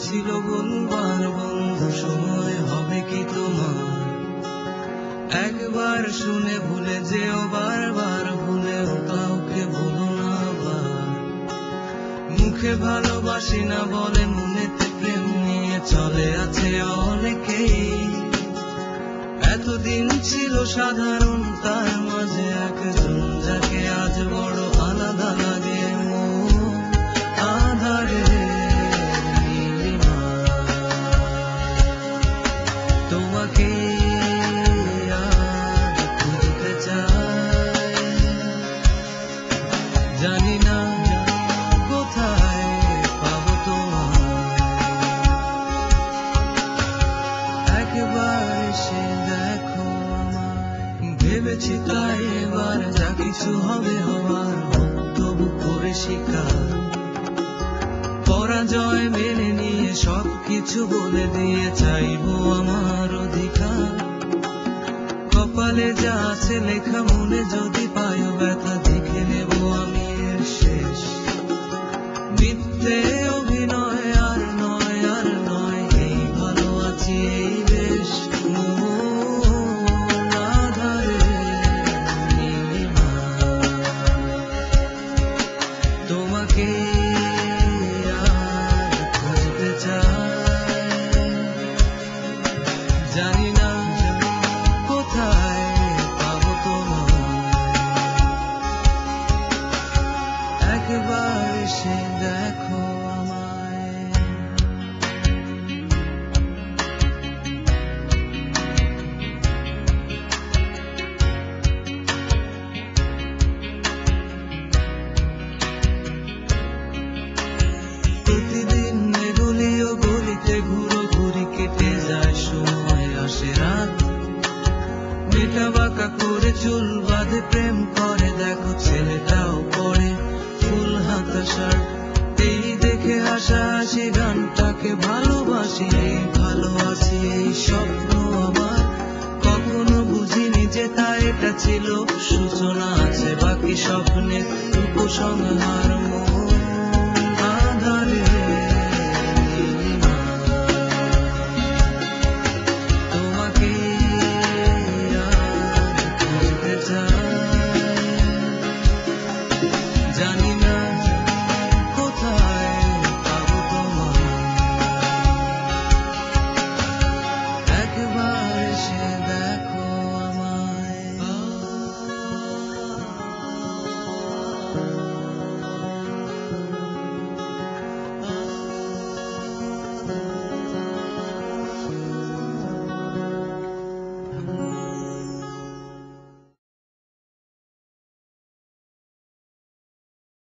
ছিল বলবার বন্ধু সময় হবে কি তোমার, একবার শুনে ভুলে যেও বারবার ভুলেও কাউকে বলো না আবার। মুখে ভালোবাসি না বলে মনেতে প্রেম নিয়ে চলে আছে অনেকেই, এতদিন ছিল সাধারণ তার মাঝে একজন যাকে আজ বড় আলাদা লাগে। আধারে নীলিমা তোমাকে আর খুঁজতে চাই, জানি না কোথায় পাবো তোমায়, একবার এসে দেখো আমায়। ভেবেছি তাই এবার যা কিছু হবে হবার তবু করে শিকার, পরাজয় মেনে নিয়ে সবকিছু বলে দিয়ে চাইবো আমার অধিকার। কপালে যা আছে লেখা মনে যদি পায় ব্যথা দেখে নেব আমি এর শেষ। মিথ্যে অভিনয় আর নয় আর নয়, এই ভালো আছি এই বেশ। আধারে নীলিমা তোমাকে আর খুঁজতে চাই, জানি না কোথায় পাবো তোমায়, একবার এসে দেখো আমায়। প্রতিদিন গলি ও গলিতে ঘুরো ঘুরি কেটে যায় সময় আসে রাত, মেটা বাঁকা করে চুল বাঁধে প্রেম করে দেখো ছেলেটাও পরে ফুল হাতা শার্ট। এই দেখে হাসাহাসি গানটাকে ভালোবাসি, এই ভালো আছি এই স্বপ্ন আমার। কখনো বুঝিনি যে তা এটা ছিল সূচনা আছে বাকি স্বপ্নের উপসংহার।